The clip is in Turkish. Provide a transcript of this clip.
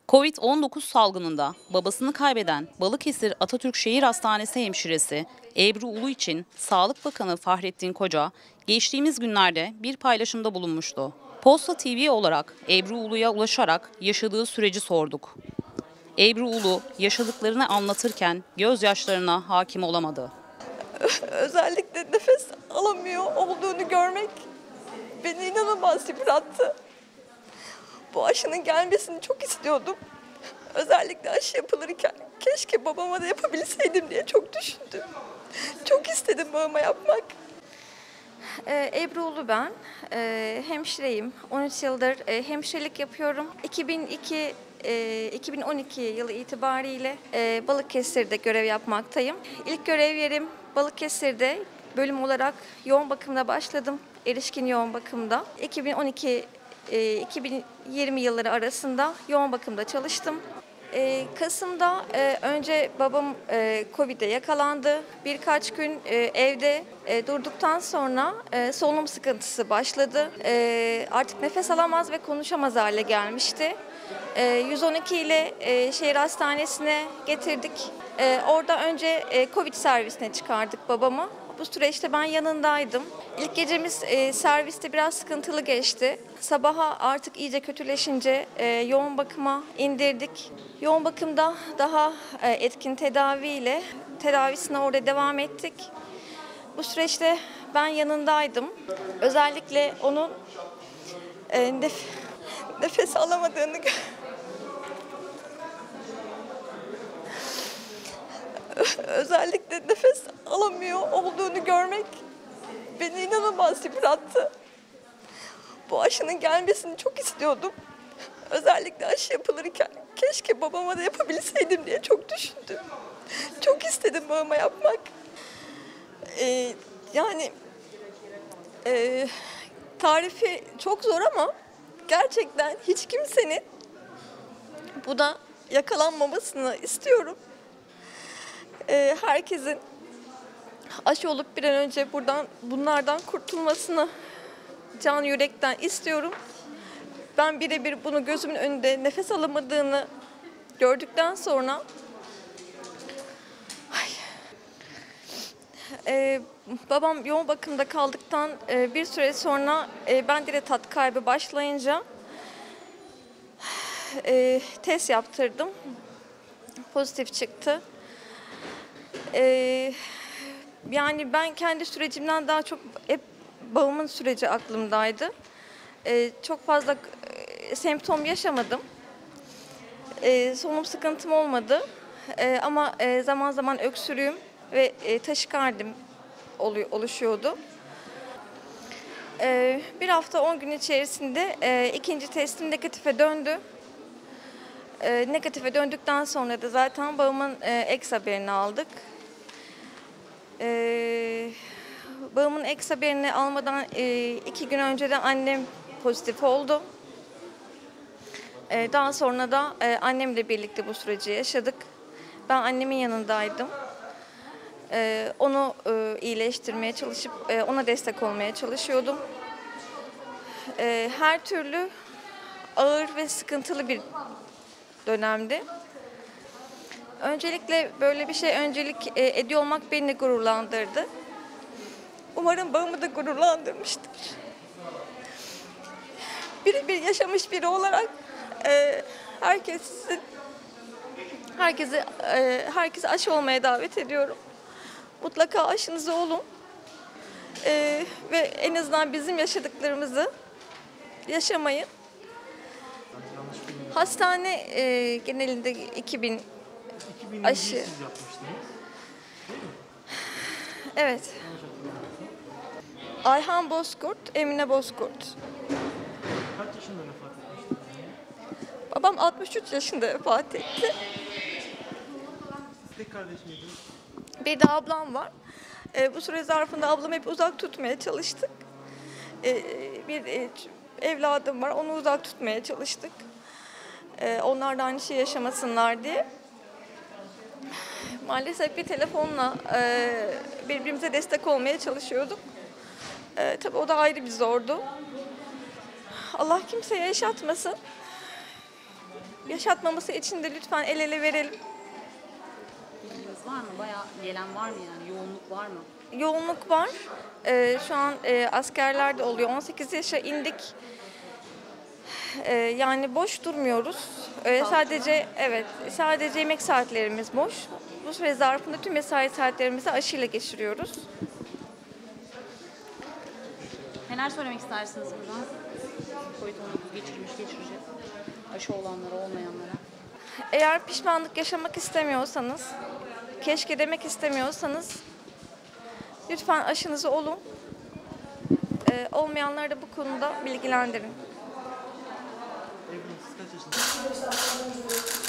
Covid-19 salgınında babasını kaybeden Balıkesir Atatürk Şehir Hastanesi hemşiresi Ebru Ulu için Sağlık Bakanı Fahrettin Koca geçtiğimiz günlerde bir paylaşımda bulunmuştu. Posta TV olarak Ebru Ulu'ya ulaşarak yaşadığı süreci sorduk. Ebru Ulu yaşadıklarını anlatırken gözyaşlarına hakim olamadı. Özellikle nefes alamıyor olduğunu görmek beni inanılmaz yıprattı. Bu aşının gelmesini çok istiyordum. Özellikle aşı yapılırken keşke babama da yapabilseydim diye çok düşündüm. Çok istedim babama yapmak. Ebru Ulu ben. Hemşireyim. 13 yıldır hemşirelik yapıyorum. 2012 yılı itibariyle Balıkesir'de görev yapmaktayım. İlk görev yerim Balıkesir'de, bölüm olarak yoğun bakımda başladım. Erişkin yoğun bakımda. 2012-2020 yılları arasında yoğun bakımda çalıştım. Kasım'da önce babam Covid'e yakalandı. Birkaç gün evde durduktan sonra solunum sıkıntısı başladı. Artık nefes alamaz ve konuşamaz hale gelmişti. 112 ile şehir hastanesine getirdik. Orada önce Covid servisine çıkardık babamı. Bu süreçte ben yanındaydım. İlk gecemiz serviste biraz sıkıntılı geçti. Sabaha artık iyice kötüleşince yoğun bakıma indirdik. Yoğun bakımda daha etkin tedaviyle tedavisine orada devam ettik. Bu süreçte ben yanındaydım. Özellikle onun Nefes alamadığını özellikle nefes alamıyor olduğunu görmek beni inanılmaz yıprattı. Bu aşının gelmesini çok istiyordum. Özellikle aşı yapılırken keşke babama da yapabilseydim diye çok düşündüm. Çok istedim babama yapmak. Yani tarifi çok zor ama gerçekten hiç kimsenin buna yakalanmamasını istiyorum. Herkesin aşı olup bir an önce bunlardan kurtulmasını can yürekten istiyorum. Ben birebir bunu gözümün önünde nefes alamadığını gördükten sonra babam yoğun bakımda kaldıktan bir süre sonra ben de tat kaybı başlayınca test yaptırdım. Pozitif çıktı. Yani ben kendi sürecimden daha çok hep babamın süreci aklımdaydı. Çok fazla semptom yaşamadım. Solunum sıkıntım olmadı. Ama zaman zaman öksürüğüm ve taşikardim oluşuyordu. Bir hafta 10 gün içerisinde ikinci testim negatife döndü. Negatife döndükten sonra da zaten babamın eks haberini aldık. Babamın eks haberini almadan 2 gün önce de annem pozitif oldu. Daha sonra da annemle birlikte bu süreci yaşadık. Ben annemin yanındaydım. Onu iyileştirmeye çalışıp ona destek olmaya çalışıyordum. Her türlü ağır ve sıkıntılı bir dönemdi. Öncelikle böyle bir şey ediyor olmak beni gururlandırdı. Umarım babamı da gururlandırmıştır. Birebir yaşamış biri olarak herkese aşı olmaya davet ediyorum. Mutlaka aşınızı olun. Ve en azından bizim yaşadıklarımızı yaşamayın. Hastane genelinde 2000 aşı. Siz yapmıştınız, değil mi? Evet. Ayhan Bozkurt, Emine Bozkurt. Kaç yaşında vefat etmiştiniz? Babam 63 yaşında vefat etti. Tek kardeş miydiniz? Bir de ablam var. Bu süre zarfında ablamı hep uzak tutmaya çalıştık. Bir evladım var, onu uzak tutmaya çalıştık. Onlar da aynı şey yaşamasınlar diye. Maalesef bir telefonla birbirimize destek olmaya çalışıyorduk. Tabii o da ayrı bir zordu. Allah kimseye yaşatmasın. yaşatmaması için de lütfen el ele verelim. Bilginiz var mı? Bayağı gelen var mı yani? Yoğunluk var mı? Yoğunluk var. Şu an askerler de oluyor. 18 yaşa indik. Yani boş durmuyoruz. Sadece yemek saatlerimiz boş. Bu süre zarfında tüm mesai saatlerimizi aşıyla geçiriyoruz. Neler söylemek istersiniz buradan? Covid-19 geçirecek. Aşı olanlara, olmayanlara. Eğer pişmanlık yaşamak istemiyorsanız, keşke demek istemiyorsanız lütfen aşınızı olun. Olmayanları da bu konuda bilgilendirin. Ebru siz kaç yaşındasınız?